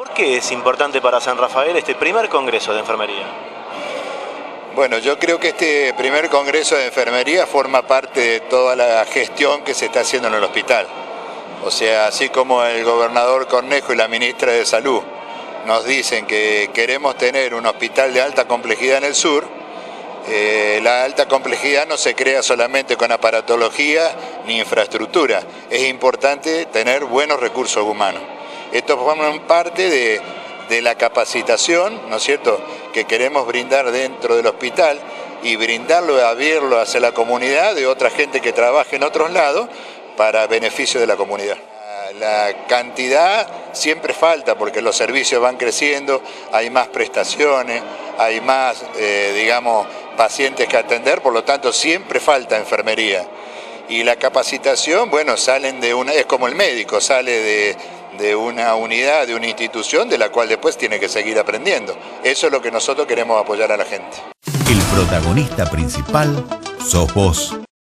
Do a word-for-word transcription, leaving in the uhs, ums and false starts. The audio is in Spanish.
¿Por qué es importante para San Rafael este primer congreso de enfermería? Bueno, yo creo que este primer congreso de enfermería forma parte de toda la gestión que se está haciendo en el hospital. O sea, así como el gobernador Cornejo y la ministra de Salud nos dicen que queremos tener un hospital de alta complejidad en el sur, eh, la alta complejidad no se crea solamente con aparatología ni infraestructura. Es importante tener buenos recursos humanos. Esto forma parte de, de la capacitación, ¿no es cierto?, que queremos brindar dentro del hospital y brindarlo, abrirlo hacia la comunidad de otra gente que trabaje en otros lados para beneficio de la comunidad. La cantidad siempre falta porque los servicios van creciendo, hay más prestaciones, hay más, eh, digamos, pacientes que atender, por lo tanto siempre falta enfermería. Y la capacitación, bueno, salen de una, es como el médico, sale de, de una unidad, de una institución de la cual después tiene que seguir aprendiendo. Eso es lo que nosotros queremos apoyar a la gente. El protagonista principal sos vos.